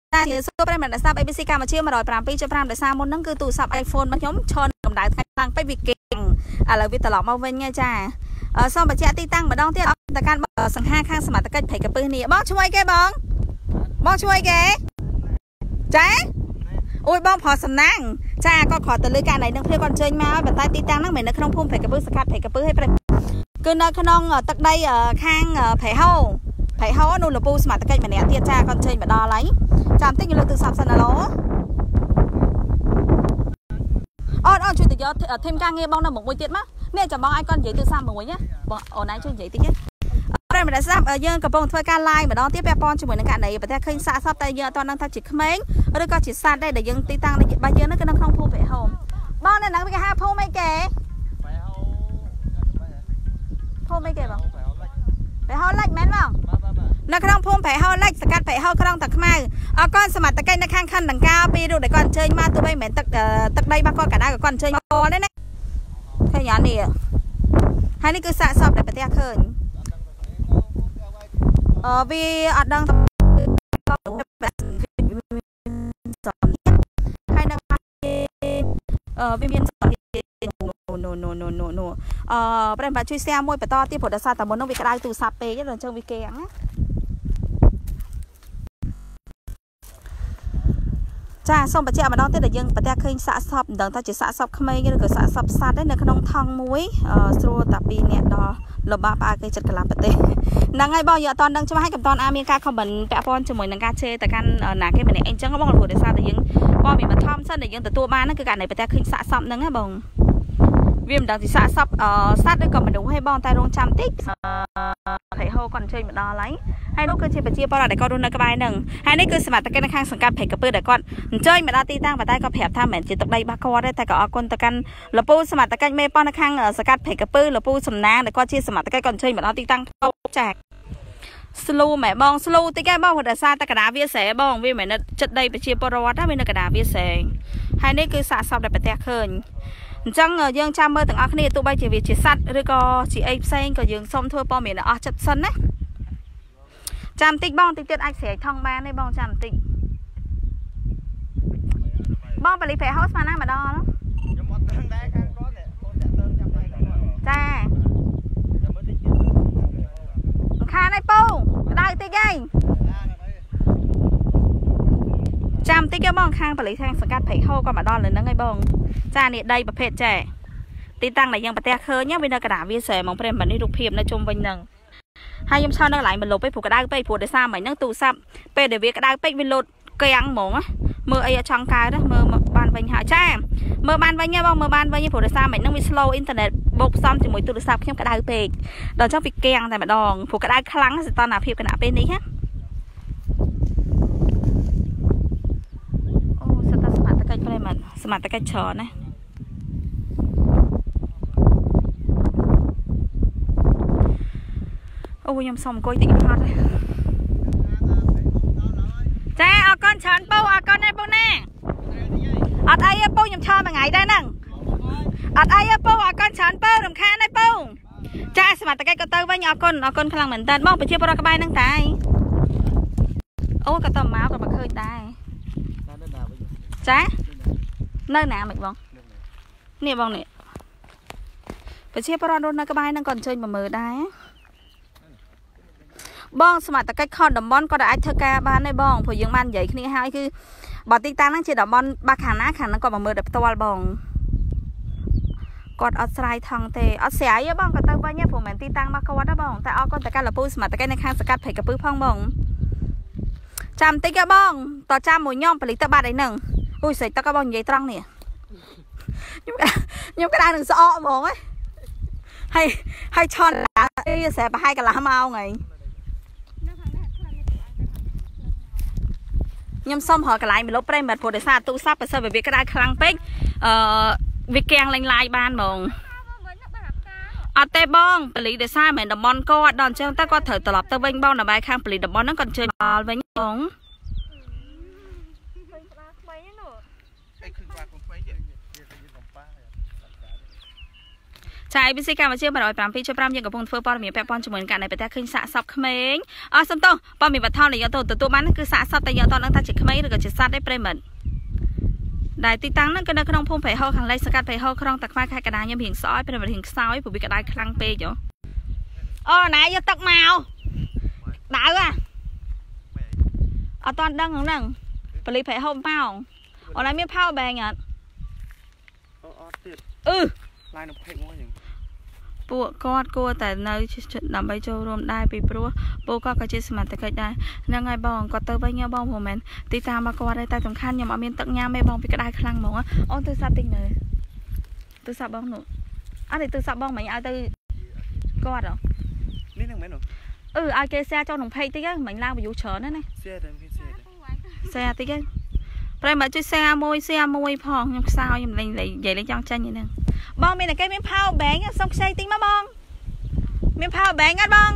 តែយើងសួរប្រិមិត្តស្ដាប់ ABC កម្ពុជា 107.5 ដោយសារមុនហ្នឹងគឺទូរស័ព្ទ iPhone របស់ខ្ញុំឈរកម្ដៅថ្ងៃខ្លាំងពេកវាគេឥឡូវវាត្រឡប់មកវិញហើយចាសូមបញ្ជាក់ទីតាំងម្ដងទៀតទៅកាន់សង្ហាខាងសមត្ថកិច្ចព្រៃកពឹសនេះបងជួយគេបងជួយគេចាអូយបងប្រសំណាំងចាគាត់គ្រាន់តែលើករណីនឹងព្រាបគាត់ចេញមកប៉ុន្តែទីតាំងហ្នឹងមិននៅក្នុងភូមិព្រៃកពឹសសង្កាត់ព្រៃកពឹសឲ្យព្រៃគឺនៅក្នុងទឹកដីខាងព្រៃហោនោះលពូសមត្ថកិច្ចម្នាក់ទៀតចាគាត់ចេញមកដល់ហើយចាំតិចខ្ញុំលើកទូរស័ព្ទសិនឡូអូនជួយទៅយកធីមការងារបងនៅមុខមួយទៀតមកនេះចាំបងឲ្យគាត់និយាយទូរស័ព្ទមួយណាបងអូនឯងជួយនិយាយតិចណាប្រិមត្តស្ដាប់យើងកំពុងធ្វើការ live ម្ដងទៀតពាក់ព័ន្ធជាមួយនឹងករណីប្រទេសឃើញសាកសពតែយើងអត់ទាន់ដឹងថាជាក្មេងឬក៏ជាសត្វដែរដែលយើងទីតាំងរបស់យើងនៅក្នុងភូមិព្រៃហោបងនៅហ្នឹងវាគេហៅភូមិអីគេភូមិអីគេបងព្រៃហោលិចមែនបងនៅក្នុងភូមិព្រៃហោលិចសកាត់ព្រៃហោក្រុងតាខ្មៅអរគុណសមត្ថកិច្ចនៅខាងខណ្ឌដង្កោពីរូបដែលគាត់អញ្ជើញមកទោះបីមិនមែនទឹកដីរបស់គាត់កណ្ដាលក៏គាត់អញ្ជើញមកទេណាឃើញយ៉ាងនេះហើយនេះគឺសាកសពដែលប្រទេសឃើញវាអត់ដឹងហើយនៅវាមានno ប្រិមត្តជួយ share មួយបន្តទៀតព្រោះដោយសារតែមុននោះវាក្តៅទូរស័ព្ទពេកដល់អញ្ចឹងវាគេអាំងណាចាសូមបញ្ជាក់ម្ដងទៀតដែលយើងប្រទះឃើញសាកសពមិនដឹងថាជាសាកសពក្មេងឬក៏សាកសពសត្វដែរនៅក្នុងថង់មួយស្រួលតែ2នាក់ដល់លបាផ្អើគេចិត្តកលាប្រទេសហ្នឹងហើយបងយើងអត់តដឹងច្បាស់ហើយកំតនមានការ comment ពាក់ព័ន្ធជាមួយនឹងការជេរទៅកាន់ណាគេម្នាក់អីចឹងបងព្រោះដោយសារតែយើងព័ត៌មានបឋមសិនដែលយើងទទួលបានហ្នឹងគឺករណីប្រទះឃើញសាកសពហ្នឹងណាបងវាមិនដឹងពីសាកសពសត្វឬក៏មនុស្សទេបងតែរងចាំតិចព្រៃហោគាត់អញ្ជើញមកដល់ហើយនោះគឺជាប្រជាពលរដ្ឋដែលគាត់រស់នៅក្បែរហ្នឹងហើយនេះគឺសមត្ថកិច្ចនៅខាងសង្កាត់ព្រៃកពឹសដែលគាត់អញ្ជើញមកដល់ទីតាំងប៉ុន្តែគាត់ប្រាប់ថាមិនមែនជាទឹកដីរបស់គាត់ទេតែក៏អរគុណទៅកាន់លពូសមត្ថកិច្ចមេប៉ោះនៅខាងសង្កាត់ព្រៃកពឹសលពូសំណាងដែលគាត់ជាសមត្ថកិច្ចគាត់អញ្ជើញមកដល់ទីតាំងចាស្លូមែបងស្លូតិចឯងបងព្រោះតែសារតកដាវាស្រែបងវាមិនមែនចិត្តដីប្រជាពលរដ្ឋទេវានៅកដាវាស្រែហើយនេះគឺសាកសពដែលប្រទះឃើញអញ្ចឹងយើងចាំមើលទាំងអស់គ្នាទោះបីជាវាជាសត្វឬក៏ជាអីផ្សេងក៏យើងសូមធ្វើព័ត៌មានអស់ចិត្តសិនណាចាំតិចបងតិចទៀតអាចស្រែកថងបានទេបងចាំតិចបងបលីព្រៃហោស្មានណាម្ដងខ្ញុំអត់ដឹងដែរខាងគាត់នេះបងតាក់ទងចាំដៃចាចាំមើលតិចទៀតខានឯពូក្តៅតិចឯងចាំតិចគេបងខាងបលីខាងសង្កាត់ព្រៃហោគាត់មកដល់នៅហ្នឹងឯងបងចានេះដីប្រភេទចាទីតាំងដែលយើងប្រទះឃើញវានៅកណ្ដាលវាស្រែហ្មងប្រិមត្តនេះរូបភាពនៅជុំវិញហ្នឹងហើយខ្ញុំឆោតនៅកន្លែងមកលុបពេកព្រោះក្តៅពេកព្រោះដោយសារមិញហ្នឹងទូរស័ព្ទពេលដែលវាក្តៅពេកវាលោតកាំងហ្មងមើលអីអត់ចង់កើតណាមើលបានវិញហើយចាមើលបានវិញហ៎បងមើលបានវិញព្រោះដោយសារមិញហ្នឹងវា slow internet បូកផ្សំជាមួយទូរស័ព្ទខ្ញុំក្តៅពេកដល់ចង់វាកាំងតែម្ដងព្រោះក្តៅខ្លាំងសីតុណ្ហភាពគណៈពេលនេះណាអូសិតតែសមត្ថកិច្ចប្រិមត្តសមត្ថកិច្ចច្រើនណាអូខ្ញុំសុំអង្គុយតិចផាត់ចាអរគុណច្រើនពូអរគុណឯពូណាអត់អីទេពូខ្ញុំឆោតមួយថ្ងៃដែរហ្នឹងអត់អីទេពូអរគុណច្រើនពូរំខានឯពូចាសមត្ថកិច្ចក៏ទៅវិញអរគុណខ្លាំងមែនតើបងប្រជាពលរដ្ឋក្បែរហ្នឹងតែអូក៏ទៅមកក៏មកឃើញដែរចានៅណាមិនបងនេះបងនេះប្រជាពលរដ្ឋរស់នៅក្បែរហ្នឹងក៏អញ្ជើញមកមើលដែរបងសមត្ថកិច្ចខុសតំបន់គាត់អាចធ្វើការបានទេបងព្រោះយើងបាននិយាយគ្នាហើយគឺបើទីតាំងហ្នឹងជាតំបន់បាក់ខាងណាខាងហ្នឹងគាត់មកមើលដោយផ្ទាល់បងគាត់អត់ស្រាយថងទេអត់ស្រាយទេបងគាត់ទៅវិញទេព្រោះមិនមែនទីតាំងរបស់គាត់ទេបងតែអរគុណតកាលពូសមត្ថកិច្ចនៅខាងសង្កាត់ព្រៃកពឹសផងបងចាំតិចទេបងតចាំមួយខ្ញុំបលិទៅបាត់អីហ្នឹងអូយស្រេចទឹកបងនិយាយត្រង់នេះខ្ញុំក្តៅនឹងស្អកហ្មងហើយឆន់អីស្រែប្រហែលកន្លះម៉ោងហើយខ្ញុំសុំរកកន្លែងមកលុបប្រិមត្តព្រោះដោយសារទូរស័ព្ទបើសិនវាក្តៅខ្លាំងពេកវាកាំងលេងឡាយបានហ្មងអត់ទេបងបលីដោយសារមិនតំបន់គាត់ដល់អញ្ចឹងទៅគាត់ត្រូវត្រឡប់ទៅវិញបងដើម្បីខាងបលីតំបន់ហ្នឹងគាត់អញ្ជើញមកវិញបងចា ABC កម្ពុជា107.5យើងកំពុងធ្វើព័ត៌មានពាក់ព័ន្ធជាមួយនឹងការនៃប្រទេសឃើញសាកសពក្មេងអស់សំទោសព័ត៌មានបឋមដែលយកទៅទទួលបានគឺសាកសពតែយកទៅនឹងថាជាក្មេងឬក៏ជាសត្វទេប្រិមិត្តដែលទីតាំងហ្នឹងគឺនៅក្នុងភូមិព្រៃហោខាងលិចសង្កាត់ព្រៃហោក្រុងតាខ្វាយខេត្តកណ្ដាលខ្ញុំរៀងស្អយប្រិមិត្តរៀងខ្សោយព្រោះវាក្តៅខ្លាំងពេកហ៎អូណែយកទឹកមកដៅអត់តន់ដឹងហ្នឹងប៉លីព្រៃហោមកអូនឯងមានផោបែងអត់អត់ទៀតឡាយនៅពេកមកហ្នឹងពួកគាត់គួរតែនៅដើម្បីចូលរួមដែរពីព្រោះពួកគាត់ក៏ជាសមាជិកដែរហ្នឹងហើយបងគាត់ទៅវិញបងព្រោះមែនទីតាមមកគាត់តែសំខាន់ខ្ញុំអត់មានទឹកញ៉ាំទេបងពីក្តៅខ្លាំងហ្មងអូនទៅសាប់តិចនៅទៅសាប់បងនោះអត់ទៅសាប់បងមិញឲ្យទៅគាត់ហ៎នេះនឹងមែនហ៎ឲ្យគេshareចូលក្នុង page តិចហ្នឹងមិញឡើង view ច្រើនណាស់ share តិចហ្នឹងប្រហែលមកជួយ share មួយផងខ្ញុំខ្សោយខ្ញុំលេងនិយាយលេងចង់ចាញ់ហ្នឹងបងមានតែគេមាន power bank សុំខ្ចីតិចមកបងមាន power bank អត់បង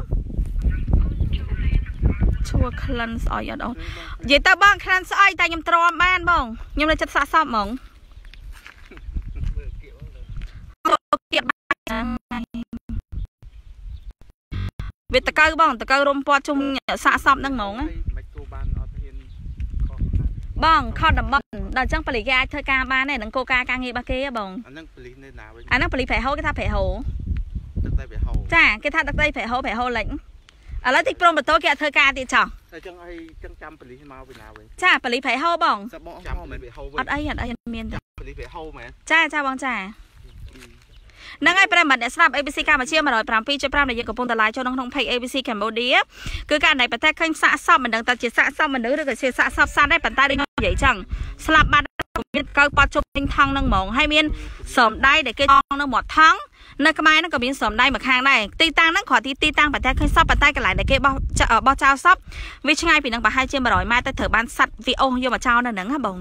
ឈួរក្លិនស្អុយអត់អូននិយាយទៅបងក្លិនស្អុយតែខ្ញុំទ្រាំបានបងខ្ញុំនៅចិត្តសាកសពហ្មងវាតកៅបងតកៅរុំពាត់ជុំសាកសពហ្នឹងហ្មងបងខតតំបន់ដល់អញ្ចឹងប៉ូលីសគេអាចធ្វើការបានទេនឹងគោលការណ៍ការងាររបស់គេបងអាហ្នឹងប៉ូលីសនៅណាវិញអាហ្នឹងប៉ូលីសប្រៃហូគេថាប្រៃហូទឹកដីប្រៃហូចាគេថាទឹកដីប្រៃហូលិចឥឡូវទីក្រុមបតោគេអត់ធ្វើការទៀតចោះតែអញ្ចឹងឲ្យចឹងចាំប៉ូលីសមកពីណាវិញចាប៉ូលីសប្រៃហូបងចាំមិនប្រៃហូវិញអត់អីមានទេប៉ូលីសប្រៃហូមែនចាបងចាហ្នឹងហើយប្រិមត្តអ្នកស្ដាប់ ABC កម្ពុជា107.5ដែលយើងកំពុងតឡាយចូលក្នុង page ABC Cambodia គឺការនៃប្រទេសឃើញសាកសពមិនដឹងតើជាសាកសពមនុស្សឬក៏ជាសាកសពសត្វដែរប៉ុន្តែដូចនិយាយចឹងស្លាប់បាត់មានកៅប៉ាត់ជុំពេញថងហ្នឹងហ្មងហើយមានសំដៃដែលគេចងនៅមាត់ថងនៅក្បែរហ្នឹងក៏មានសំដៃមួយខាងដែរទីតាំងហ្នឹងគ្រាន់ទីតាំងប្រទេសឃើញសពប៉ុន្តែកន្លែងដែលគេបោះចោលសពវាឆ្ងាយពីហ្នឹងប្រហែលជា100ម៉ែត្រទៅត្រូវបានសัตว์វាអូសយកមកចោលនៅហ្នឹងហ៎បង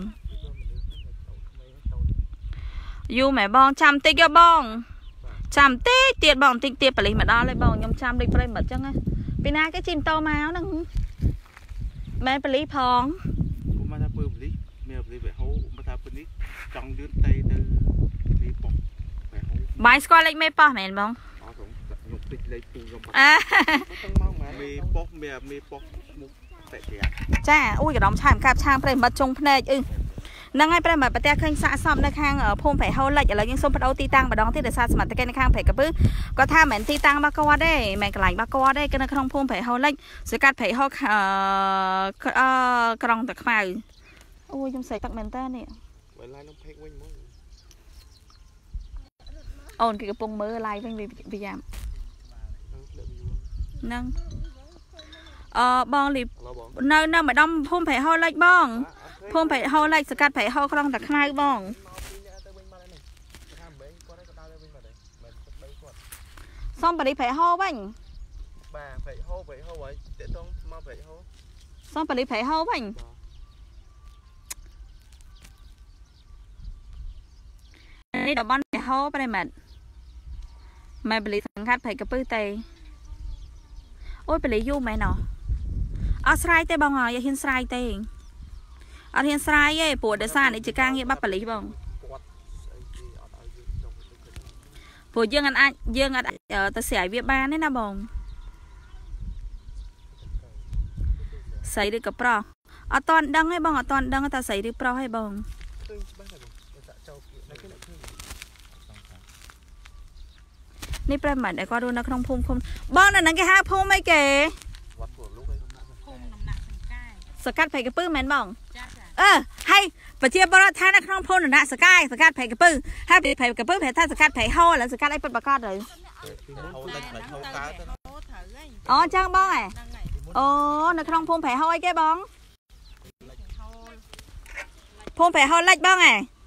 យូរមែនបងចាំតិចបងចាំតិចទៀតបងតិចទៀតប៉ូលីសមកដល់ហើយបងខ្ញុំចាំដូចប្រិមិត្តចឹងណាពីណាគេជិះម៉ូតូមកហ្នឹងមែនប៉ូលីសផងខ្ញុំមកថាពើប៉ូលីសមានប៉ូលីសបែហូមកថាប៉ូលីសចង់លឿនទៅមេប៉ុកបែហូបាយស្គាល់លេខមេប៉ោះមែនបងអត់ខ្ញុំពេចលេខ2ខ្ញុំអើទៅមកមេប៉ុកមេប៉ុកមុខតែចាអូយកដំឆាមកាប់ឆាងប្រិមិត្តចុងភ្នែកហ្នឹងហើយប្រិមត្តប្រទេសឃើញសាកសពនៅខាងភូមិព្រៃហូលិចឥឡូវយើងសូមបដូរទីតាំងម្ដងទៀតដោយសារសមត្ថកិច្ចនៅខាងព្រៃកពើគាត់ថាមិនមែនទីតាំងរបស់គាត់ទេមិនកន្លែងរបស់គាត់ទេគឺនៅក្នុងភូមិព្រៃហូលិចសង្កាត់ព្រៃហូក្រុងតាខ្មៅអូយខ្ញុំស្រែកទឹកមែនតើនេះបើឡាយនៅ page វិញមកអូនគេកំពុងមើល live វិញវាយ៉ាំហ្នឹងបងលីនៅម្ដុំភូមិព្រៃហូលិចបងភូមិព្រៃហូលិចសង្កាត់ព្រៃហូក្រុងតាខ្មៅបងសុំប៉ូលីសព្រៃហូវិញបាទព្រៃហូហើយតេតងមកព្រៃហូសុំប៉ូលីសព្រៃហូវិញនេះតំបន់ព្រៃហូប្រិមិត្តមិនប៉ូលីសសង្កាត់ព្រៃកពើទេអូយប៉ូលីសយូរមែនអត់ស្រ័យទេបងអើយហ៊ានស្រ័យទេអត់ហ៊ានស្រ័យទេព្រោះដោយសារនេះជាការងារបាត់ប៉ូលីសបងព្រោះយើងអត់ទៅស្រាយវាបានទេណាបងស្រីឬក៏ប្រុសអត់តន់ដឹងទេបងអត់តន់ដឹងថាស្រីឬប្រុសទេបងនេះប្រិមត្តដែលគាត់រស់នៅក្នុងភូមិឃុំបងនៅហ្នឹងគេហៅភូមិអីគេសកាត់ព្រៃកពើមែនបងហើយប្រជាពលរដ្ឋថានៅក្នុងភូមិដំណាក់សកាយសកាត់ព្រៃកពើហើយព្រៃកពើប្រែថាសកាត់ព្រៃហូឥឡូវសកាត់អីពិតប្រាកដទៅអូចឹងបងអូនៅក្នុងភូមិព្រៃហូអីគេបងភូមិព្រៃហូលិចបង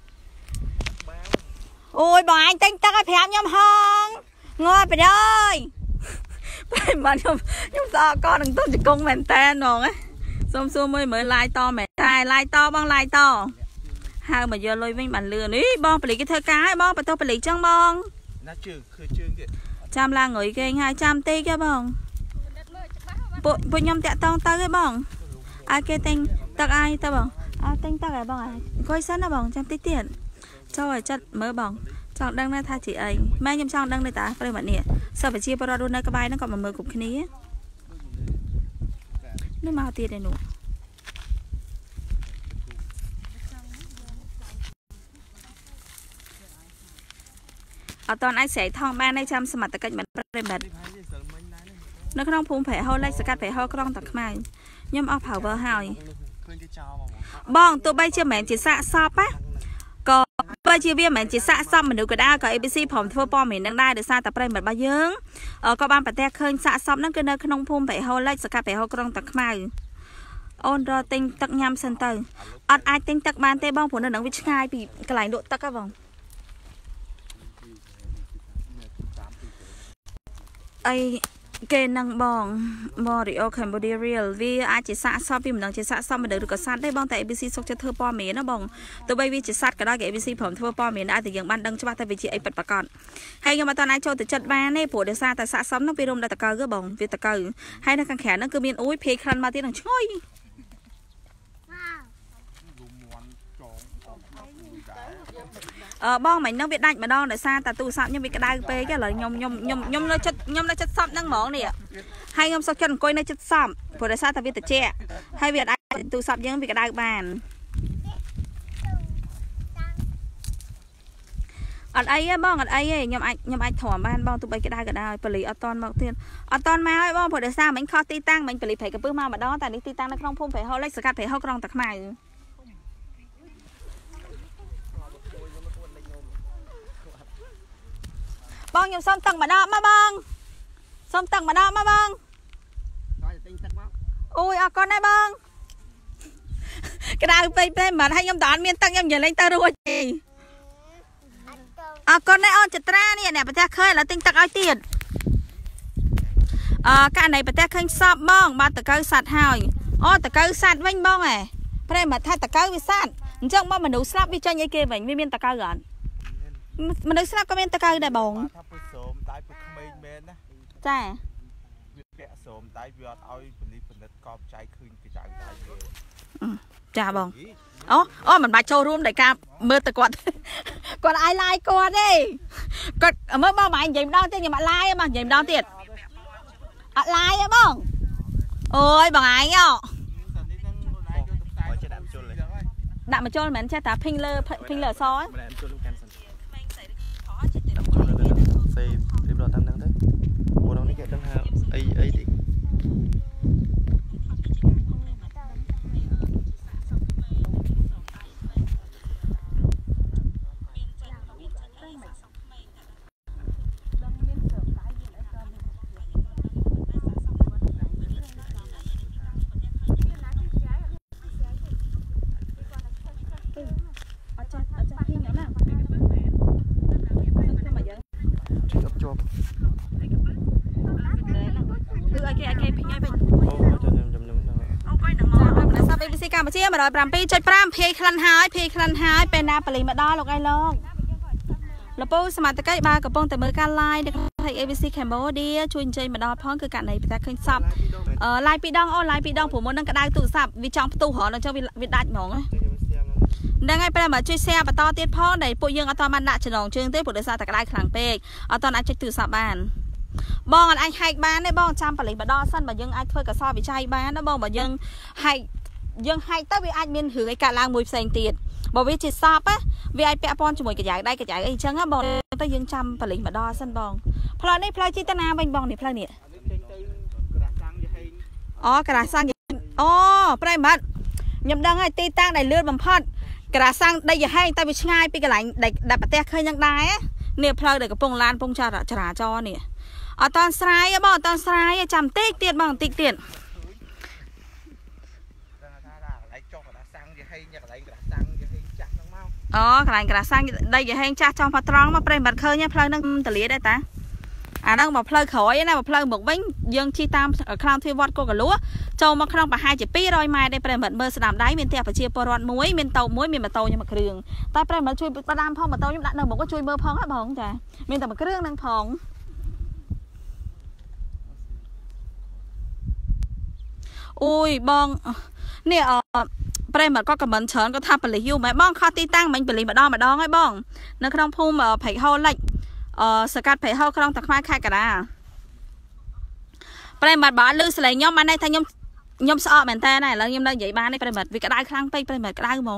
អូយបងអញទិញទឹកឲ្យ5ខ្ញុំហងងើបទៅអើយបែរមកខ្ញុំសក់កនឹងទុំជង្គង់មែនតើហ្មងសុំសួរមើលឡាយតមែនតែឡាយតបងឡាយតហៅមកយកលុយវិញបានលឿននេះបងប៉ូលីសគេធ្វើការឲ្យបងបន្ទោសប៉ូលីសចឹងបងណាជើងគឺជើងទៀតចាំឡើងងុយគេហើយចាំតិចទេបងពួកខ្ញុំតាក់តងទៅឯងបងឲ្យគេទិញទឹកឲ្យទៅបងឲ្យទិញទឹកឲ្យបងអង្គុយសិនណាបងចាំតិចទៀតចូលឲ្យចិត្តមើលបង chọn đăng này thay chị ấy mai nhầm chọn đăng này ta phải bạn nè sao phải chia vào đôi nơi cái bài nó còn mà mờ cục cái ní nó mau tiền này nụ ở toàn ai sẽ thong ban đây chăm sờ mặt tất cả mình phải bật nó không phun phải hôi lấy sờ cắt phải hôi không tật mai nhom off power high bong tụi bay chưa mẹ chỉ xạ sọp á còn bây giờ viên mình chỉ xạ xong mình được cái đa có ABC phòng thua bom mình đang đai được xa tập đây mình bao nhiêu có ban bật tẹt khơi xạ xong nó cứ nơi không phun phải hôi lấy sờ cắt phải hôi không tật mai ôn rồi tinh tật nhâm sân từ ăn ai tinh tật ban tê bong của nó nắng với ngay bị cái lạnh độ tật các vòng ai kê năng bong Morio Cambodia Real vì ai chỉ xả xong vì mình đang chỉ xả xong mình được có sát đây bong tại ABC sốc cho thưa po mía nó bong tụi bay vì chỉ sát cái đó cái ABC phẩm thưa po mía đã thì dừng ban đăng cho ba tại vì chị ấy bật bạc còn hay nhưng mà toàn ai cho từ trận ba này của được xa tại xả xong nó bị rung đã tạc cờ cái bong vì tạc cờ hay nó càng khẽ nó cứ miên úi phê khăn mà tiếng đằng chơi bong mình nó biết đánh mà đo để xa ta tu sắm nhưng bị cái đai pe cái là nhom nó chất sắm năng món này hay nhom sau chân coi nó chất sắm của để xa ta biết từ trẻ hay việc ai tu sắm nhưng bị cái đai bàn ở đây bong ở đây nhom anh thỏm ban bong tụi bay cái đai phải lấy ở toàn màu tiền ở toàn mai bong của để xa mình kho ti tăng mình phải lấy phải cái bước mau mà đó tại đi ti tăng nó không phải hao lấy sạc phải hao trong tạc mày bong nhom xong tầng mà đó má bong xong tầng mà đó má bong ui con này bong cái đai pe mà hay nhom toán miên tăng nhom nhìn lên ta rồi gì con này on chật ra nè nè bật ra khơi là tinh tắc ai tiền cái này bật ra khơi sập bong ba tờ câu sạt hào tờ câu sạt vinh bong này đây mà thay tờ câu bị sạt chẳng bong mà nấu slap đi cho như kia vậy miên tờ câu gần mình được snap comment tay đây bông cha cha bông mình bài showroom đại ca mơ từ quạt còn ai like con đi còn mới bao mày dìm đau tiền nhưng mà like mà dìm đau tiền like á bông ôi bằng ai nhá đạm mà cho mình che ta pin lơ sói xây thêm rồi tăng đấy bộ đâu nó kẹt tăng ấy thì mà chia mà rồi làm pi chơi pram pi khăn hái bên na pali mà đo lục ai lo là poสมัยตะไกบ้ากับปงแต่เมื่อการไล่เด็กไทย ABC Cambodia ช่วยใจมาดอพ้องคือการไหนไปแต่เคยซับไล่ปีดองไล่ปีดองผมมันนั่งกระไดตู้ซับวิจองตู้หอเราจะวิดัดหมองดังไงไปมาช่วยแซ่บต่อเตี้ยพ้องในปุยยังเอาตอนมันหนักฉลองเชิงเตี้ยผุดได้ซาตะกระไดขลังเป๊กเอาตอนนั้นจะตู้ซับบ้านบองอันไอไฮบ้านได้บองจำปลีมาดอสั้นมายังไอเพื่อกระซอวิจัยบ้านนะบองมายังให้ตั้งวิอันมีนหือไอการล้างมวยเซนตีดบอกวิจิตรสอบอะวิไอเปะปอนจมูกกระจายได้กระจายไอจังอะบองตั้งยังจำปลีมาดอสั้นบองพลอยนี่พลอยจิตนาเป็นบองนี่พลอยเนี่ยกระสังไปมัดยำดังไอตีตั้งในเลือดบัมพอดกระสังได้ยังให้ตั้งวิชง่ายไปกระไหลได้ปะเตะเคยยังได้เนี่ยพลอยเด็กกระปงลานปงชราจอเนี่ยตอนสไลด์บองตอนสไลด์จำติ๊กเตียนบองติ๊กเตียนขนาดกระสังได้ยังให้จ้าจอมพัดร้องมาเปรย์บัดเคยเนี่ยเพลิงนั่งตะเลียได้ตานั่งมาเพลิงขอยนะมาเพลิงหมกบิ้งยังชีตามคลองที่วัดโกกะลัวโจมาคลองปะ2 ปีรอยไม้ได้เปรย์บัดเบอร์สนามได้เมียนเตียปะเชียปรอนมุ้ยเมียนเตามุ้ยเมียนมาเตายังมาเครื่องแต่เปรย์บัดช่วยประดามพองมาเตายังดักหนึ่งบอกว่าช่วยเบอร์พองให้พองจ้ะเมียนแต่มาเครื่องนั่งพองอุ้ยบองเนี่ยប្រិមត្តក៏ខមមិនច្រើនក៏ថាបលិយូម៉ែបងខុសទីតាំងមិញបលិម្ដងហើយបងនៅក្នុងភូមិព្រៃហូលិចសកាត់ព្រៃហូក្រុងតាខ្មៅខេត្តកណ្ដាលប្រិមត្តបើអត់លឺសលេងខ្ញុំបានន័យថាខ្ញុំស្អកមែនតើណាឥឡូវខ្ញុំនៅនិយាយបានទេប្រិមត្តវាក្តៅខ្លាំងពេកប្រិមត្តក្តៅហ្មង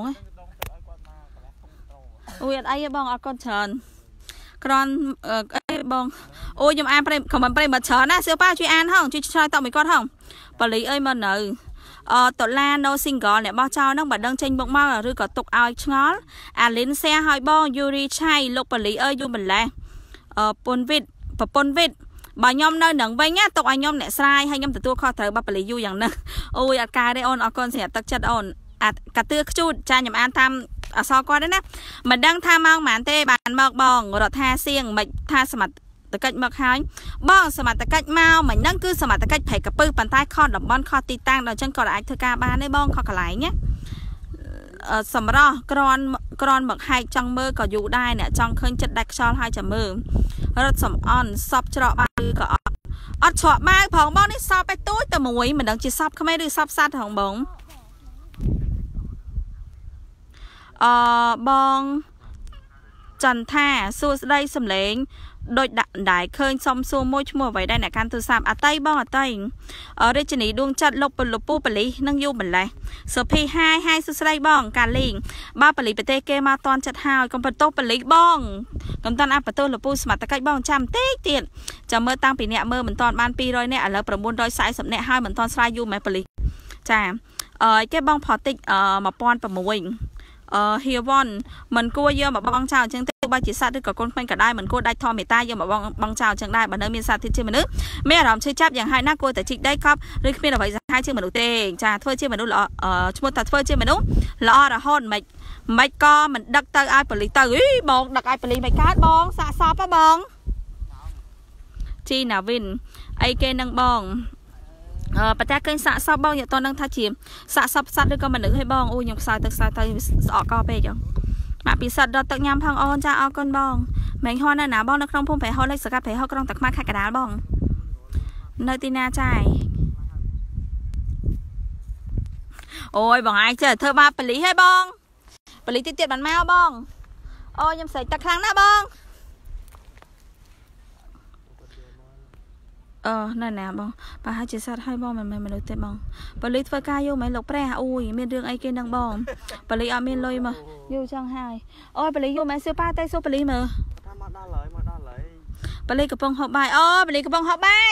អូយអត់អីទេបងអត់កូនច្រើនគ្រាន់អីបងអូយខ្ញុំអានខមមិនប្រិមត្តច្រើនណាសៀវប៉ាជួយអានហងជួយឆ្លើយតបមួយគាត់ហងបលិអីមកនៅតូឡា no single អ្នកបោះចោលហ្នឹងបើដឹងចេញមកឬក៏ទុកឲ្យឆ្ងល់អាលីនសែឲ្យបងយូរីឆៃលោកបលីអើយយូម្លេះពុនវិតប្រពន្ធវិតបើខ្ញុំនៅនឹងវិញណាទុកឲ្យខ្ញុំអ្នកស្រាយឲ្យខ្ញុំទទួលខុសត្រូវបើបលីយូយ៉ាងហ្នឹងអូយអត់ការទេអូនអរគុណសម្រាប់ទឹកចិត្តអូនកាទឿខ្ជូតចាខ្ញុំអានតាមអសរគាត់ទេណាមិនដឹងថាម៉ោងប៉ុន្មានទេបានមកបងរដ្ឋាសៀងមិនថាសមត្ថកិច្ចមកហើយបងសមត្ថកិច្ចមកមិនហ្នឹងគឺសមត្ថកិច្ចព្រៃកពើប៉ុន្តែខតំបន់ខទីតាំងដល់អញ្ចឹងគាត់អាចធ្វើការបានទេបងខកន្លែងណាសម្រស់ក្រនមកហែកចង់មើលក៏យូរដែរអ្នកចង់ឃើញចិត្តដាច់ខ្យល់ហើយចាំមើលរត់សំអន់សពច្រកបាវក៏អត់ច្រកបាវផងបងនេះសពឯទូចតែមួយមិនដឹងជាសពក្មេងឬសពសัตว์ផងបងបងចន្ទថាសួស្ដីសំឡេងដូចដាក់ដែរឃើញសុំសួរមួយឈ្មោះអ្វីដែរអ្នកកាន់ទូរស័ព្ទអតីបងអតីរាជនីដួងចិត្តលុបលពូបលីនឹងយូម្លេះសុភីហាយសួស្ដីបងកាលីងបើបលីប្រទេសគេមកតន់ចិត្តហើយកុំបន្ទោសបលីបងកុំតាន់អាបន្ទោសលពូសមត្ថកិច្ចបងចាំតិចទៀតចាំមើលតាំងពីអ្នកមើលមិនតាន់បាន200នាក់ឥឡូវ940នាក់ហើយមិនតាន់ស្រាយយូមែនបលីចាគេបងផតិច1006ហៀវ៉នមិនគួរយកមកបងចោលអញ្ចឹងទេបើជាសត្វឬក៏កូនក្មេងក៏ដែរមិនគួរដាច់ធម្មតាយកមកបងចោលអញ្ចឹងដែរបើនៅមានសត្វទៀតជាមនុស្សមានអារម្មណ៍ឈឺចាប់យ៉ាងហើយណាគួរតែជីកដីកប់ឬគ្មានអ្វីសាហាវជាមនុស្សទេចាធ្វើជាមនុស្សល្អឈ្មោះថាធ្វើជាមនុស្សល្អរហូតមិនក៏មិនដឹកទៅឲ្យប៉ូលីសទៅបងដឹកឲ្យប៉ូលីសមិនកើតបងសាកសពហ៎បងជីណាវិនអីគេនឹងបងប្រតែឃើញសាកសពបងយកតនឹងថាជាសាកសពសត្វឬក៏មនុស្សឲ្យបងអូខ្ញុំខ្សោយទៅស្អកកពេកចឹងមកពីសត្វដុតទឹកញ៉ាំផងអូនចាអរគុណបងមែងហន់ណាបងនៅក្នុងភូមិព្រៃហូលលេខសកាត់ព្រៃហូក្រុងតាខ្មៅខេត្តកណ្ដាលបងនៅទីណាចាយអូយបងឯងចេះធ្វើបាបប៉ូលីសឲ្យបងប៉ូលីសទៀតបានមកបងអូខ្ញុំស្រែកទឹកខ្លាំងណាស់បងណែណាបងបើហើយជាសត្វឲ្យបងមិនមែនមនុស្សទេបងប៉ូលីសធ្វើការយកមិនលោកព្រះអូយមានរឿងអីគេនឹងបងប៉ូលីសអត់មានលុយមកយូរចឹងហើយអូយប៉ូលីសយកមិនសួរប៉ាតែសួរប៉ូលីសមើលតាមមកដល់ហើយប៉ូលីសកំពុងហូបបាយអូប៉ូលីសកំពុងហូបបាយ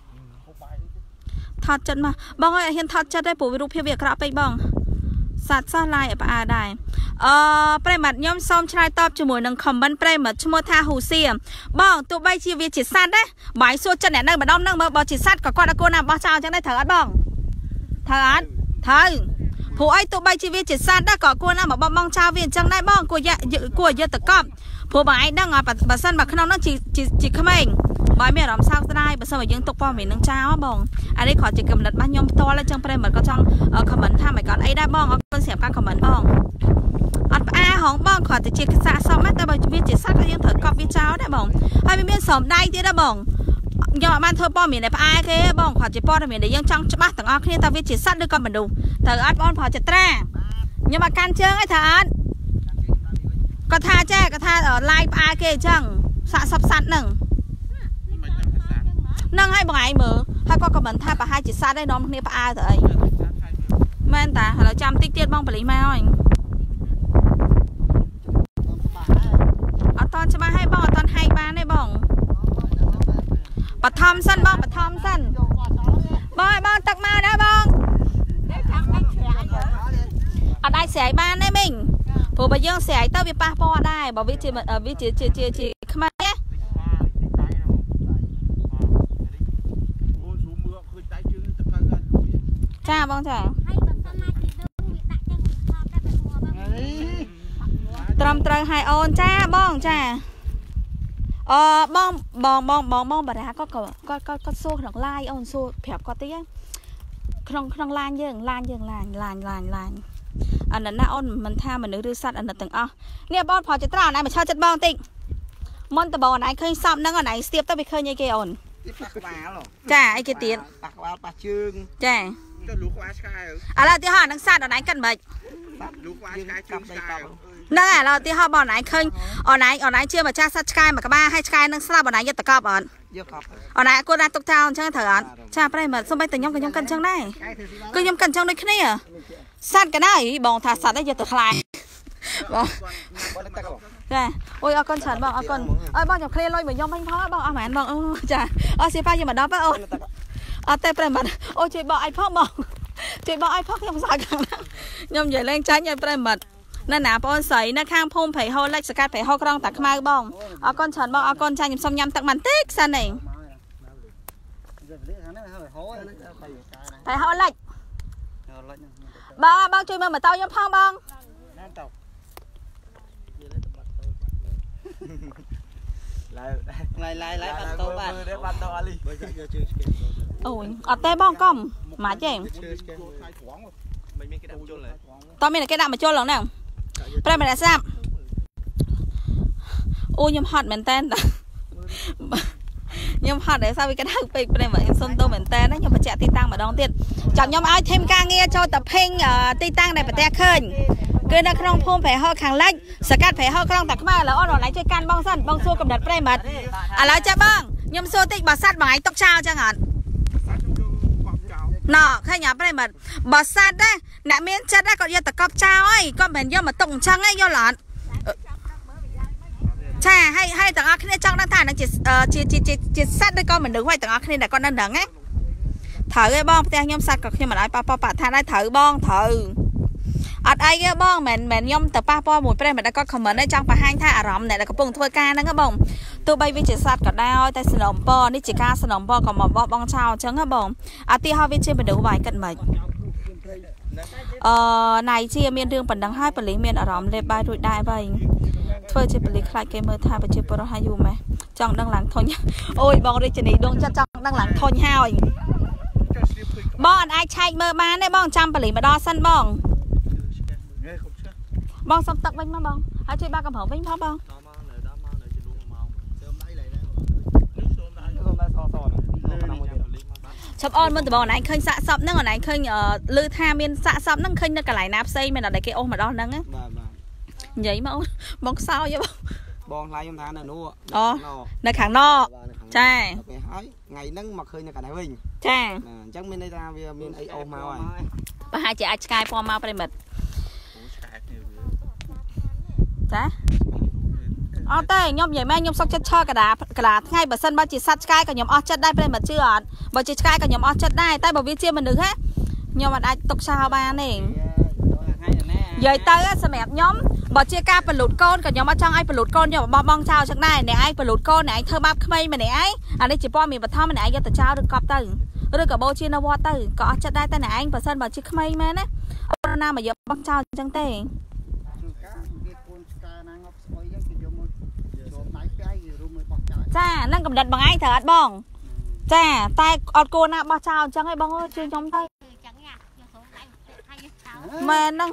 ថតចិត្តមកបងអើយហ៊ានថតចិត្តទេព្រោះរូបភាពវាអាក្រក់ពេកបងសត្វសោះឡាយផ្អើដែរប្រិមត្តខ្ញុំសូមឆ្លើយតបជាមួយនឹង comment ប្រិមត្តឈ្មោះថាហ៊ូសៀបងទោះបីជាវាជាសត្វដែរបាយសួរចិត្តអ្នកនៅម្ដុំហ្នឹងមើលបើជាសត្វក៏គាត់អត់គួរណាបោះចោលអញ្ចឹងដែរត្រូវអត់បងត្រូវអត់ត្រូវព្រោះអីទោះបីជាវាជាសត្វដែរក៏គួរណាមកបងចោលវាអញ្ចឹងដែរបងគួរយកទៅកប់ព្រោះបងឯងដឹងបើសិនមកក្នុងហ្នឹងជាក្មេងបើមានអារម្មណ៍សោកស្ដាយបើសិនមកយើងទុកព័ត៌មាននឹងចោលបងអានេះគ្រាន់ជាកំណត់របស់ខ្ញុំផ្ទាល់អញ្ចឹងប្រិមត្តក៏ចង់ comment ថាមិនគាត់អីដែរបងអរគុណសម្រាប់ការ comment បងអត់ផ្អាហងបងគ្រាន់តែជាខ្សែសមតែបើវាជាសត្វក៏យើងត្រូវកប់វាចោលដែរបងហើយវាមានស្រោមដៃទៀតដែរបងខ្ញុំអត់បានធ្វើព័ត៌មានតែផ្អែគេបងគ្រាន់ជាព័ត៌មានដែលយើងចង់ច្បាស់ទាំងអស់គ្នាថាវាជាសត្វឬក៏មនុស្សត្រូវអត់បងប្រហែលចត្រាខ្ញុំអត់កាន់ជើងឯថាអត់គាត់ថាចាគាត់ថា live ផ្អែគេអញ្ចឹងសាកសពសត្វហ្នឹងនឹងឲ្យបងឯងមើលហើយគាត់ក៏មិនថាប្រហែលជាសត្វដែរនាំគ្នាផ្អើទៅអីមែនតាឥឡូវចាំតិចទៀតបងប៉ូលីសមកហើយអត់តន់ច្បាស់ឲ្យបងអត់តន់ហែកបានទេបងបឋមសិនបងបឋមសិនបងឲ្យបងទឹកមកដែរបងអត់អាចស្រែកបានទេមីងព្រោះបើយើងស្រែកទៅវាប៉ះពាល់ដែរបើវាជាខ្មៅចាបងចាត្រឹមត្រូវឲ្យអូនចាបងចាបងបារាគាត់សួរក្នុង line អូនសួរប្រាប់គាត់តិចក្នុង line យើងឡាញអាណិតណាអូនមិនថាមនុស្សឬសត្វអាណិតទាំងអស់នេះបងផលចិត្តត្រង់ណៃមកឆើចិត្តបងតិចមុនតបងណៃឃើញសពហ្នឹងណៃស្ទាបទៅវាឃើញអីគេអូនប៉ះក្បាលចាអីគេទៀតប៉ះក្បាលប៉ះជើងចា à là tí họ đang sát ở này cần mệt nâng à là tí họ bỏ này khơi ở này chưa mà cha sát sky mà cả ba hay sky nâng sát bỏ này giật cọp ở này cô đang tục thao chẳng thở ăn cha phải mà xong bây từ nhóm cân chân này cứ nhóm cân chân đây cái này à sát cái này bong thà sát đấy giật từ khai nè ôi con chán bong con ơi bong nhập khay lôi mình nhóm bánh phó bong mẹ bong chà xì pha gì mà đó bác ơi tê phải mà ôi chị bỏ ai phó bong chị bỏ ai phó không sao cả nhóm vậy lên trái nhảy phải mậtนั่นน่ะปอนใส่นะข้างพุ่มไผ่เฮาเล็กสกัดไผ่เฮากรองตักมาบ้องเอาก้อนฉันบ้องเอาก้อนชายยำส้มยำตักมันติ๊กซะนี่ไผ่เฮาเล็กบ้องช่วยมาเต้ายำพองบ้องไล่ปันโตบ้านโอ้ยเอาเต้บ้องก้อมหมาเจ๋งตอนนี้cái đạm mà trôn lỏng nào bây giờ sao ôi nhom hot mình tên nhom hot để sao vì cái thằng pịch bây giờ em xông tô mình tên đấy nhưng mà chạy ti tăng mà đón tiền chọn nhom ai thêm ca nghe cho tập hình ti tăng này phải tè khơi cứ nó không phun phải ho khang lách scat phải ho không tập mà là ở lại chơi can bong sân bong xua cầm đặt bây mật à nói chơi bong nhom xua tích bà sát bằng ấy tóc trao chẳng hạn nọ khai nhà bây mật bà sát đấy nãy miếng chết đấy còn giờ tập cọp trao ấy con bèn do mà tụng trăng ấy do lợn chà hay tặng ác này trong đang thả nó chỉ sát đấy con mình đứng ngoài tặng ác này là con đang đứng ấy thử cái bong theo nhom sát còn khi mà nói pa thả đây thử bong thử ở đây cái bong mình nhom tập pa một cái mình đã có comment đây trong phải hai thả rộng này là có bông thua ca đó các bông tôi bay với chỉ sát cả đau tay sờ nồng po đi chỉ ca sờ nồng po còn một bong trao trắng các bông à ti hoa viên trên mình đấu bài cận mệt này chia miền đường phần đằng hai phần lý miền ở rộng lên bài rồi đại vậy thôi chỉ phần lý khai cái mơ tha và chỉ pro hai dù mà trong đang lắng thôi nhá ôi bong đây chỉ này đông chắc trong đang lắng thôi nhau bong ai chạy mơ bán đấy bong trăm phần lý mà đo sân bong bong xong tận bánh mà bong hãy chơi ba cầm hổ bánh phá bong chụp on mình từ bò này khơi xạ sập nó còn này khơi lư tha miên xạ sập nó khơi nó cả lại nạp xây mình là để cái ôm mà đo nâng á vậy mà bong sao vậy bong lại trong tháng này nua này kháng no cha ngày nâng mặc khơi như cả này mình cha chắc mình đây ra miền ấy ôm máu rồi và hai chị sky form máu đây mệt chá tê nhom vậy mấy nhom sóc chất cho cả đá ngay bờ sân ba chỉ sát sky cả nhom chất đây đây mà chưa ạ bờ chỉ sky cả nhom chất đây tay bờ viên chia mình được hết nhom mà ai tục sao ba này vậy tới sao mẹ nhóm bờ chia ca phần lụt con cả nhom ở trong ai phần lụt con nhom bong sao trong này này ai phần lụt con này thơ bắp khmei mà này ấy à đây chỉ po mình bật thom này ai cho tự trao được cọp từ rồi cả bô chia nó qua từ có chất đây tay này anh bờ sân bờ chia khmei mà đấy nào mà giờ bong sao trong tê cha năng cầm đặt bằng ai thở bong cha tay ọt cô na bao chào chẳng ai bong ơi chưa trong tay mà năng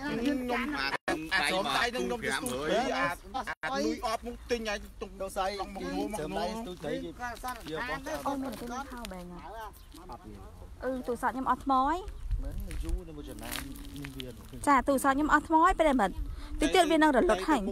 tụi sợ nhom ọt mói cha tụi sợ nhom ọt mói bây giờ mình tí tiết viên năng được lột hành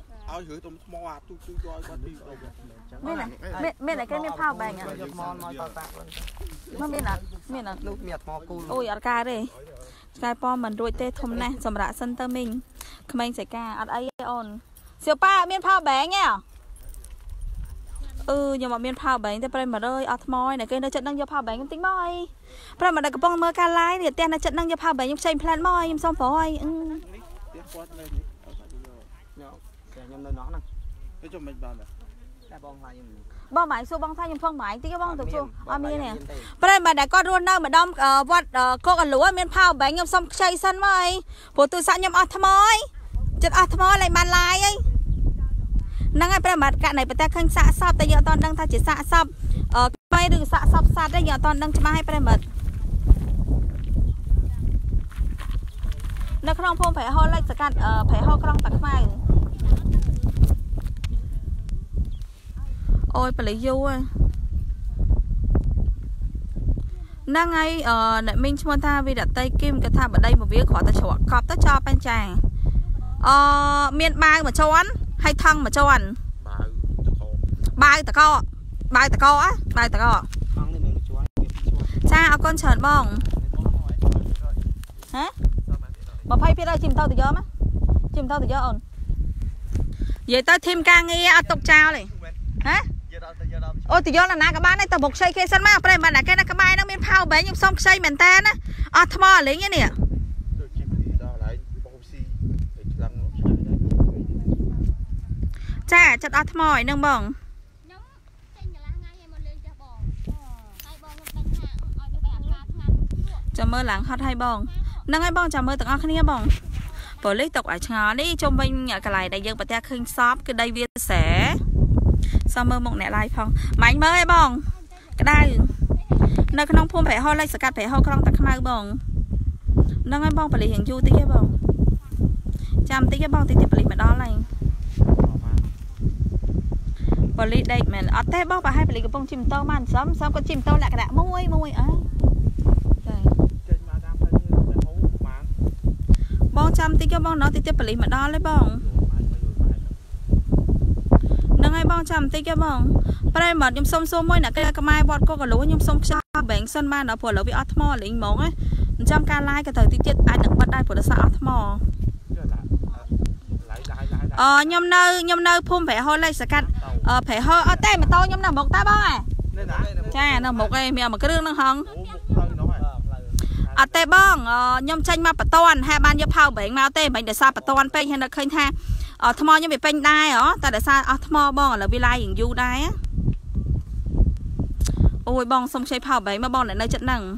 miền này cái miền phao bèn à nó miền à ôi ở ca đây cái po mình đuôi tê thom nè sầm rạ sân tơ mình mình sẽ ca ở đây on siêu pa miền phao bèn nha nhưng mà miền phao bèn thì bây mà ơi ở môi này cái nơi trận năng vô phao bèn tính môi bây mà đây có bông mơ ca lái thì tiền là trận năng vô phao bèn nhưng chơi plan môi nhưng xong phôi bong mãi xu bong thay nhưng phong mãi tí cái bong từ xu mi nè bây mà đã có luôn đâu mà đông vọt cô còn lúa miền phao bánh nhom xong chơi sân mày bộ từ xã nhom ọt môi chật ọt môi lại bàn lại ấy năng ai bây mà cả này phải ta khinh xạ sập tại giờ toàn đang thay chỉ xạ sập bay đừng xạ sập sát đây giờ toàn đang chăm hai bây mà nó không phong phải ho lại sạc phải ho không tạc mai ôi phải lấy vô à năng ấy nãy mình cho ta vì đặt tay kim cái thằng ở đây một việc khỏi ta chọn cọp ta cho bên chàng miền bài mà cho ăn hay thăng mà cho ăn bài ta co á bài ta co cha ao con chợt bong hả mà phay phía đây chìm tao từ gió má chìm tao từ gió ổn vậy tao thêm ca nghe tục trao này hả ôi từ gió là na các bạn này tao bộc xây kia sân má đây mà là cái các bạn nó miền phao bé nhưng xong xây mình ta á thò lấy cái nè cha chặt ớt mỏi nâng bong chào mơ làng hot hay bong nâng ai bong chào mơ tặng ăn kia bong bởi lấy tục ở ngõ đi trong bên nhà cái này đại dương bật ra khinh shop cái đây viên sẽ sao mơ mộng nè lại phong mạnh mơ hay bong cái đây nơi cái nông phun phải ho lấy sờ cắt phải ho con tặng mai bong nâng ai bong phải lấy hiện du tí cái bong chăm tí cái bong tí phải lấy mà đó này bởi lấy đây mình ở té bong và hai phải lấy cái bong chim to man sớm sớm con chim to lại cái đã môi ấy bong chăm tí cái bong nó tí tiếp phải mà đo lấy bong nâng ai bong chăm tí cái bong đây mà nhung sông sông môi nè cái mai bọt cô cả lúa nhung sông cha bánh sân ban nó phở lúa bị ớt mò lấy món ấy trăm ca lai cái thời tí tiết ai đừng bắt đây phở nó sao ớt mò nhom nơi phun phải hơi lấy sạch phải hơi ở đây mà to nhom nào một ta bong à cha nó một cái mèo mà cái đương nó hông tê bong nhom tranh mà toàn hai ban cho phao bệnh mà tê bệnh để sao toàn pen hay là khơi tha thầm mò như bị pen đai ta để sao thầm mò bong là vi lai hình du đai á ôi bong xong chơi phao bệnh mà bong lại nơi trận nặng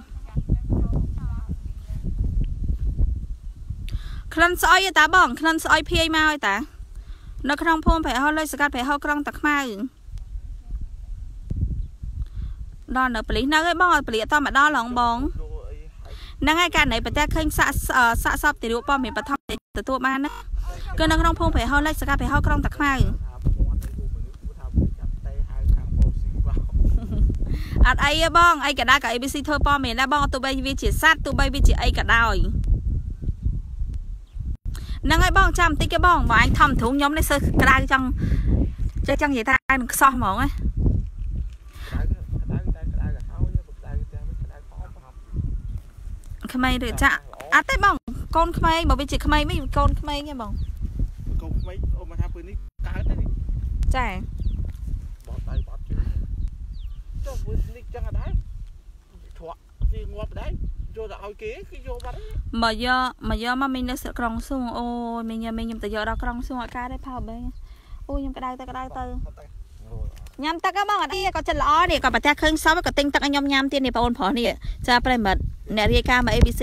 khăn soi ta bong khăn soi pia mau ta nó không phun phải hơi lấy sạch phải hơi con tắc mai đo nó pli nó cái bong pli to mà đo lòng bong năng ai cả này bật ra khinh xạ sập thì được bao mình bật thăm để từ tua ban á cứ nó không phải hơi lấy sạch phải hơi con tắc mai ai bong ai cả đa cả ABC thôi bao mình là bong tụi bay vi chỉ sát tụi bay vi chỉ ai cả đào năng ai bong chăm tí cái bong mà anh thầm thú nhóm lấy sơ cái đai trong chơi chân vậy ta anh so mỏng ấy Khmer được chạ tới bong con Khmer mà bây giờ Khmer mấy con Khmer nghe bong con Khmer ôm mà thamปืนនេះកើតទេចាបត់ដៃបត់ជើងចុះปืนនេះចឹងអត់ដែរធក់ជាងាប់ដែរយកទៅឲ្យគេគឺយកបាត់មកយកមកមីងនៅក្រុងសួងអូយមីងខ្ញុំទៅយកដល់ក្រុងសួងអត់ការទេផៅបែងអូយខ្ញុំក្តៅទៅញ៉ាំទឹកហ៎បងអត់ទេក៏ចិត្តល្អនេះក៏ប្រទះឃើញសោះក៏ទិញទឹកឲ្យខ្ញុំញ៉ាំទៀតនេះបងប្រុសនេះចាប្រិមិត្តអ្នករាយការណ៍មក ABC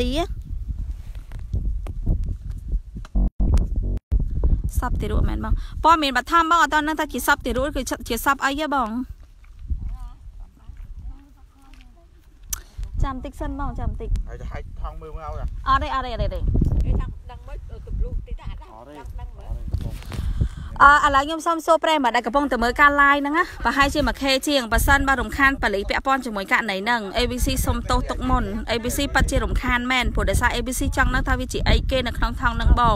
សពទីរួចមែនបងព័ត៌មានបឋមបងអត់តនឹងថាជាសពទីរួចគឺជាសពអីហ៎បងចាំតិចសិនបងចាំតិចហើយទៅហាច់ថងមើលមកឲ្យអត់ទេអីថាដឹងមិនទម្លុះតិចដាក់ដឹងមើលឥឡូវខ្ញុំសុំសួរប្រេមដែលកំពុងតែមើលការ live ហ្នឹងណាប្រហែលជា 1K ជាងបើសិនបើរំខានបលីពាក់ព័ន្ធជាមួយករណីហ្នឹង ABC សុំទោសទុកមុន ABC ប៉ាត់ជារំខានមែនព្រោះដោយសារ ABC ចង់នឹងថាវាជាអីគេនៅក្នុងថងហ្នឹងបង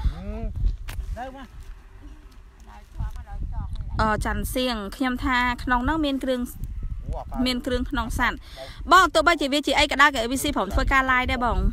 ច័ន្ទសៀងខ្ញុំថាក្នុងហ្នឹងមានគ្រឿងក្នុងសัตว์បងទោះបីជាវាជាអីក៏ដោយក៏ ABC ព្រមធ្វើការ live ដែរបង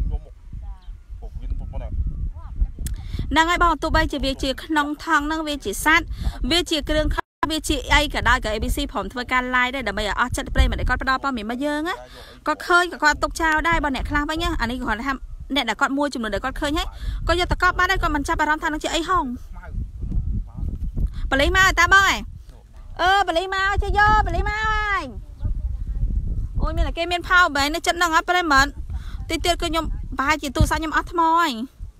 ហ្នឹងហើយបងទោះបីជាវាជាក្នុងថងហ្នឹងវាជាសัตว์វាជាគ្រឿងវាជាអីក៏ដោយក៏ ABC ព្រមធ្វើការ live ដែរដើម្បីឲ្យអស់ចិត្តព្រៃមិនគាត់ផ្ដល់ព័ត៌មានមកយើងណាគាត់ឃើញគាត់ទុកចោលដែរបងអ្នកខ្លះវិញអានេះគាត់ថាអ្នកដែលគាត់មួយចំនួនដែលគាត់ឃើញហើយគាត់យកតកប់បានដែរគាត់មិនចាប់អារម្មណ៍ថានឹងជាអីហងបលីមកតាបងបលីមកជិះយកបលីមកហើយអូយមានតែគេមានផៅបែរនៅចិត្តហ្នឹងអត់ព្រៃមិនទីទៀតគឺខ្ញុំប្រហែលជាទូរស័ព្ទខ្ញុំអត់ថ្មហើយ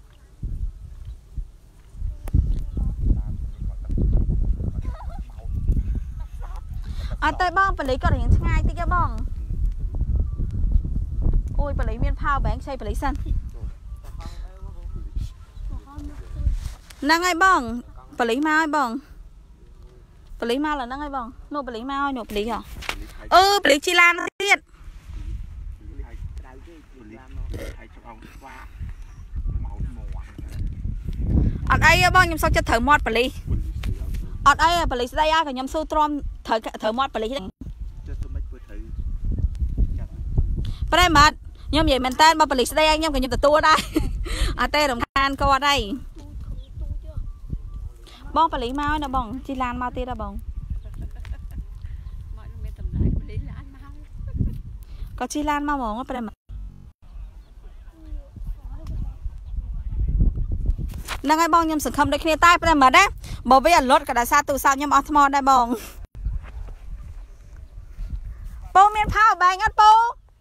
អត់ទេបងបលីគាត់រៀងឆ្ងាយតិចទេបងអូយបលីមានផៅបែងខ្ចីបលីសិនហ្នឹងហើយបងបលីមកហើយបងបលីមកឡើយហ្នឹងហើយបងនោះបលីមកហើយនោះបលីហ៎បលីជីឡានទៀតអត់អីបងខ្ញុំសុកចិត្តត្រូវមាត់ប៉លីសអត់អីប៉លីសស្ដីអាក៏ខ្ញុំស៊ូទ្រាំត្រូវមាត់ប៉លីសហ្នឹងចិត្តមិនធ្វើត្រូវប្រែម៉ាត់ខ្ញុំនិយាយមែនតើបើប៉លីសស្ដីឲ្យខ្ញុំក៏ខ្ញុំទទួលដែរអត់ទេរំខានគាត់អីបងប៉លីសមកហើយណាបងជីឡានមកទៀតហ៎បងមកមានតម្លៃប៉លីសឡានមកក៏ជីឡានមកហ្មងប្រែម៉ាត់ហ្នឹងហើយបងខ្ញុំសង្ឃឹមដូចគ្នាតែប្រែម៉ាត់ណាបើវាអលត់ក៏ដោយសារទូរស័ព្ទខ្ញុំអស់ថ្មដែរបងពូមានផៅបែងអត់ពូ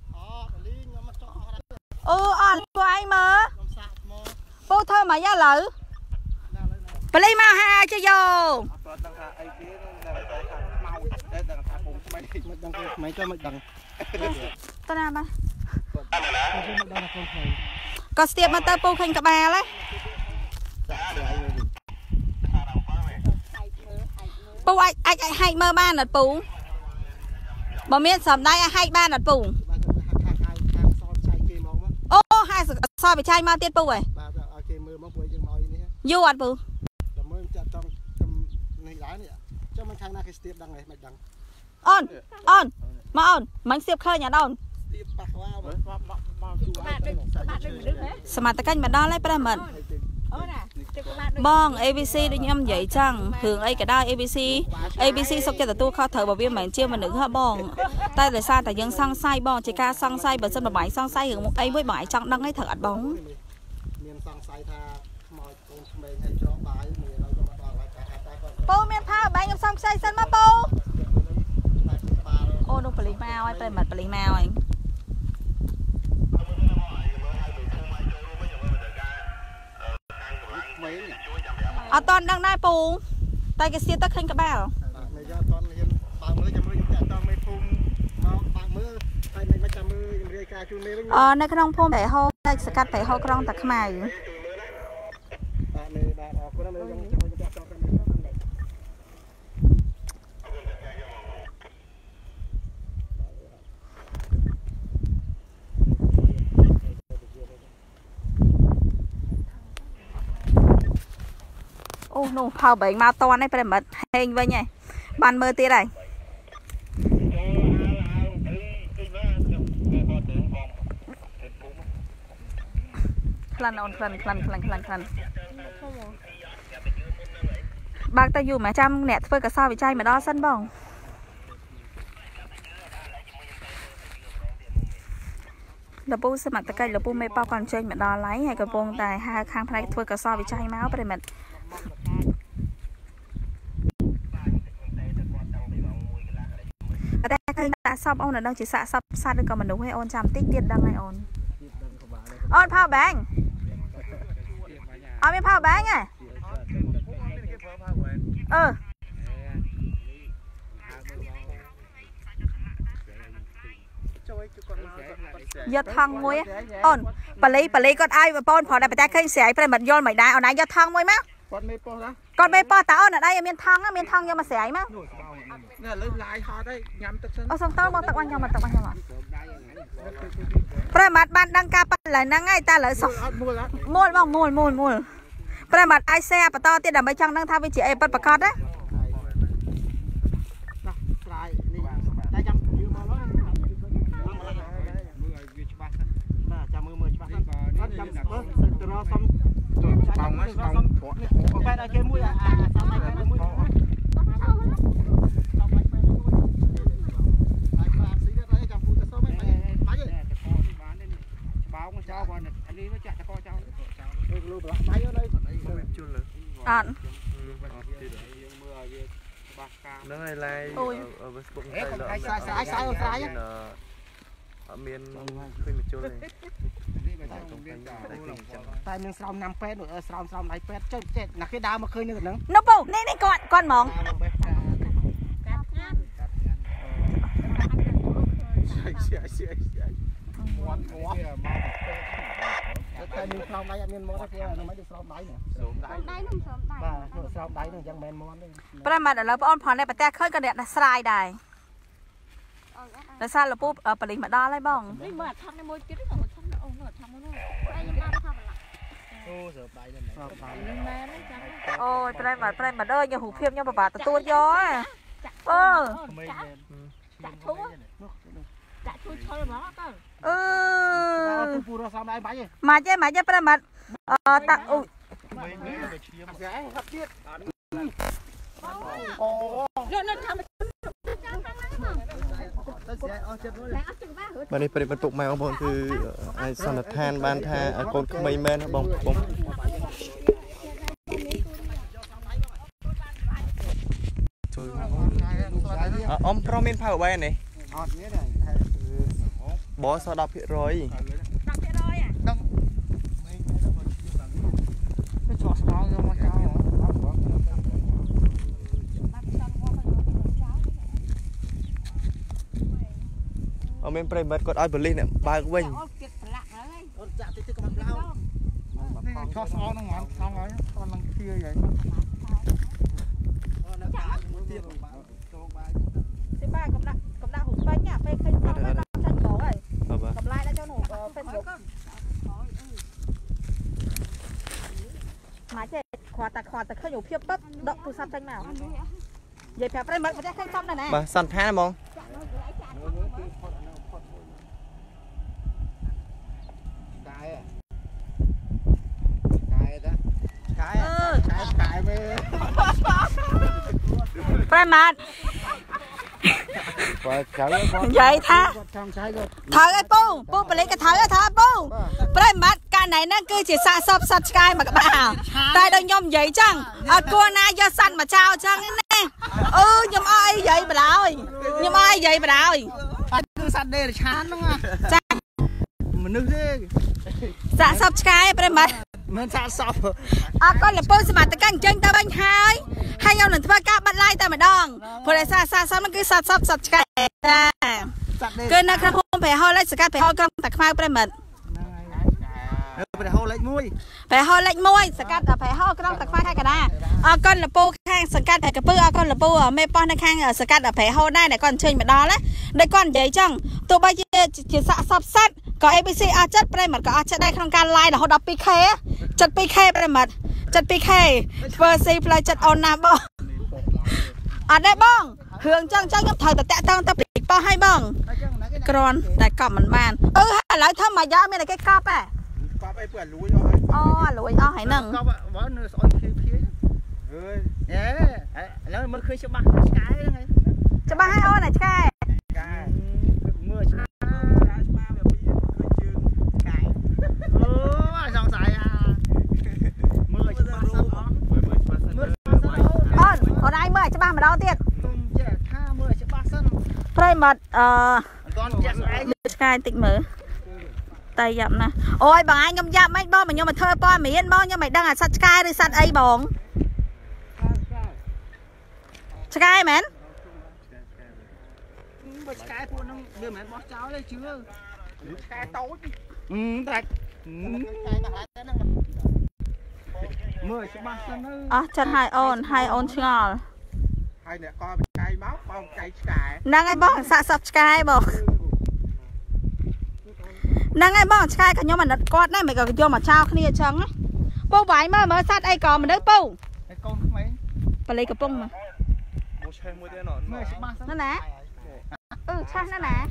អូអត់ពូឯងមើលពូធ្វើមកយ៉ាឥឡូវបលីមកហាជយោអត់ដឹងថាអីគេដឹងថាខ្មៅតែដឹងថាពុំថ្មីមិនដឹងគេថ្មីក៏មិនដឹងតើណាបាទក៏ស្ទាបមកទៅពូឃើញក្បាលហ៎ពូអាចហែកមើលបានអត់ពូបើមានសំដៅឲ្យហែកបានអត់ពូអូហែកសបបច្ច័យមកទៀតពូហ៎បាទឲ្យគេមើលមកពួកយើងមកនេះយូរអត់ពូតែមើលចាត់ចង់នេះដែរនេះចុះមិនខាងណាគេស្ទាបដឹងហ៎មិនដឹងអូនមកអូនមិនស្ទាបឃើញអត់អូនស្ទាបប៉ះវ៉ាមើលសមត្ថកិច្ចមកដល់ហើយប្រែមិនអូណាបង ABC ដូចខ្ញុំនិយាយចឹងរឿងអីក៏ដោយ ABC សុខចិត្តទទួលខុសត្រូវបើវាមិនមែនជាមនុស្សហ៎បងតែដោយសារតែយើងសង្ស័យបងជាការសង្ស័យបើសិនបបាយសង្ស័យរឿងអីមួយបងឯងចង់ដឹងអីត្រូវអត់បងមានសង្ស័យថាខ្មោចកូនក្មេងឲ្យច្រកបាយមានឲ្យទៅមកដល់ហើយតែពូមានផៅបែងខ្ញុំសំខ្ចីសិនមកពូអូនោះប៉លីសមកហើយប្រិមិត្តប៉លីសមកហើយអត់តន់ដឹងដែរពូតែគេសៀតទៅឃើញក្បាលមិនយកតន់ហ៊ានបើមើលចាំមើលខ្ញុំតាក់តមេភូមិមកបើមើលហើយមិនចាំមើលខ្ញុំរាយការណ៍ជូនមេវិញនៅក្នុងភូមិតែហោតែសកាត់តែហោក្រុងតាខ្មៅបាទមេបាទអរគុណមេខ្ញុំចាំតាក់តមេអូនោះផៅបែងមកតន់ឯប្រិមិត្តហេងវិញឯងបានមើលទៀតហើយខ្លាំងអូនខ្លាំងបើកទៅយូរមកចាំអ្នកធ្វើកសោវិច័យមកដល់សិនបងលពូសមត្ថកិច្ចលពូមេប៉ោះគាត់ចេញមកដល់ហើយហើយកំពុងតែហៅខាងផ្នែកធ្វើកសោវិច័យមកប្រិមិត្តតែឃើញដាក់សពអូនដឹងជាសាកសពសត្វឬក៏មនុស្សឯអូនចាំតិចទៀតដឹងហើយអូនផៅបែងអត់មានផៅបែងហ៎យកថងមួយអូនប៉លីគាត់ឲ្យបងប្អូនព្រោះតែប្រតែឃើញស្រីប្រិមិត្តយល់មិនដែរអូនឯងយកថងមួយមកគាត់មេប៉ោះណាគាត់មេប៉ោះតើអូនអត់ឯងមានថងយកមកស្រីមកនេះលើឡាយហត់ហើយញ៉ាំទឹកសិនអូសុំតើបងទឹកបាញ់ខ្ញុំទឹកបាញ់ខ្ញុំប្រិមិត្តបានដឹងការប៉ះឥឡូវហ្នឹងហើយតែឥឡូវសុំមូលបងមូលប្រិមិត្តអាច share បន្តទៀតដើម្បីចង់ដឹងថាវាជាអីពិតប្រាកដណាស្រាយនេះតែចាំយូរមកឡើយមើលឲ្យវាច្បាស់សិនបាទចាំមើលច្បាស់សិនអត់ចាំមើលទៅរកសុំបងមកសុំព្រោះបែរឲ្យគេមួយអាសុំឲ្យគេមួយចោលគាត់អានេះវាចាក់តកចោលលូប្រឡាក់ដៃអត់ទេជុលលើអត់យើងមើលឲ្យវាច្បាស់កាមហ្នឹងហើយឡាយ Facebook តែស្រាយអត់មានឃើញមកជុលទេតែនឹងស្រោមណាំពេទ្យស្រោមដៃពេទ្យចេះណាគេដើរមកឃើញនៅហ្នឹងនោះពូនេះគាត់ហ្មងមាត់តែមានស្រោមដៃអត់មានមាត់ទេព្រោះមិនស្រោមដៃណាស្រោមដៃនឹងស្រោមដៃបាទស្រោមដៃនឹងអញ្ចឹងមិនមែនមាត់ទេប្រិមិត្តឥឡូវបងអូនផងនេះប្រទះឃើញក៏អ្នកដាស់ស្រាយដែរដោយសារលពូប៉លីសមកដល់ហើយបងនេះមើលថងនេះមួយទៀតហ្នឹងថងអូនមើលថងនោះឯងខ្ញុំបានថងបន្លាក់អូយប្រែមកអើយញ៉ាំរូបភាពញ៉ាំបបាទទួលយកចាក់ឈូឈលហ្មងពូរសំដៃបាច់មកចេះប្រែមកតាក់អូយ bạn này bật bụng mèo bọnคือai săn là than ban tha con mây men bông bông ông promin phao bay này bó sao đọc hiện rồi ông em play bật còn ai bật lên nè ba của mình cho sao nó ngon xong rồi con đang kia vậy ba cầm đã hụt bánh nhá phê khinh xong nó chân cổ rồi cầm lại đã cho nó Facebook mà chết khóa tạc khơi nhủ phiếp bắp động tu sắp tranh nào vậy phải play bật mà chắc khinh xong này nè bà săn thá mong cái về play mặt vậy tha thở cái pu phải lấy cái thở pu play mặt cái này nó cứ chỉ xa sập sky mà các bạn tay đôi nhom vậy chăng cô na do xanh mà trao chăng nè nhom ai vậy bà ơi nhom ai vậy bà ơi cứ sạch đây là chán đúng không mình nước thế xa sập sky play mặt mình xa sập con là pu mà tất chân ta bánh hai nhau lần thứ ba các bạn like ta mà đòn vừa lại xa nó cứ sập sky cái nó không phải hôi lấy sky phải hôi con tạc mai play mặt phải hôi lấy muôi sky phải hôi con tạc mai hai cả đà con là pu khang sky phải cái pu con là pu ở mê pon khang sky phải hôi đây này con chơi mà đó đấy đây con vậy chăng tụi bây giờ chỉ sập sát có ABC chất play mặt có chất đây không can like là họ đọc PK chất PK play mặt chất PK versi play chất on na bong đây bong hướng chân thời ta tăng ta bị bao hai bong còn đại cọp mình bàn lại thơm mà giá này cái cọp lùi hãy nâng nó mới khơi cho ba hai ô này cái ở đây mưa cho ba mà đâu tiệt play mật sky tịnh mở tay dặm nè ôi bằng anh ngâm dặm mấy bo mà nhưng mà thơ bo mày yên bo nhưng mày đang là sắt sky đi sắt ấy bóng sky mến sky phụ nó đưa mẹ bó cháu đây chưa sky tối thật mưa cho ba sân chân hai ôn ngò hai nè con cây máu con cây sky năng ai bong xạ sập sky bong năng ai bong sky cả nhóm mà nật con này mày còn vô mà trao kia trắng bông vải mà mới sát ai còn mà đấy bông con mấy và lấy cái bông mà nó nè sao nó nè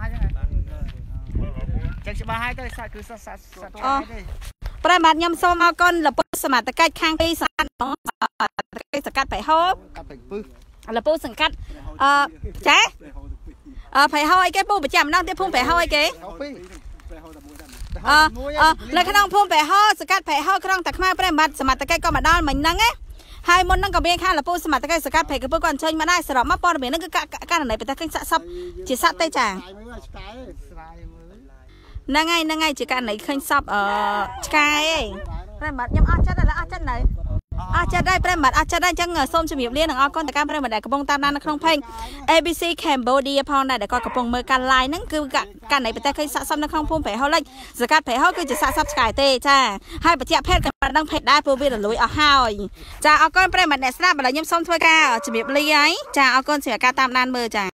chắc ba hai cái sao cứ sao ประมาณยำส้มเอาก้อนละปุ๊สมัติใกล้ข้างปีสังกัดของสังกัดไผ่ฮอบละปุ๊สังกัดใช่ไผ่ฮอยแกปุ๊ประจำน้องเตี้ยพุ่งไผ่ฮอยแกเลยขนมพุ่งไผ่ฮอสังกัดไผ่ฮอครองตักมาประมาณสมัติใกล้ก็มาด้านเหมือนนั่งไงhai môn năng có bên khác là poสมัติใกล้สังกัดไผ่กับปุ๊ก่อนเชิญมาได้สระมาปอนแบบนั้นก็การไหนเป็นตะกิ้งซับจีซับเตจ่างนั่งไงจีการไหนขึ้นซับสกายประมาณยำจัดอะไรจัดไหนจัดได้ประมาณจัดได้จังส้มจะมีเลี้ยงก้อนแต่การประมาณได้กระปงตามนั้นในคลองเพลง ABC Cambodia พอได้แต่ก็กระปงเมื่อการไลน์นั่นคือการไหนเป็นแต่เคยสะสมในคลองพุ่มแผลเขาเลยสกัดแผลเขาคือจะสะสมสกายเต้จ้าให้ปฏิบัติเพศกันดังเพศได้ปูวิลลุยเอาห้าวจ้าเอาก้อนประมาณได้สลับอะไรยำส้มถ้วยก้าจะมีเลี้ยงจ้าเอาก้อนเสียการตามนั้นเบอร์จ้า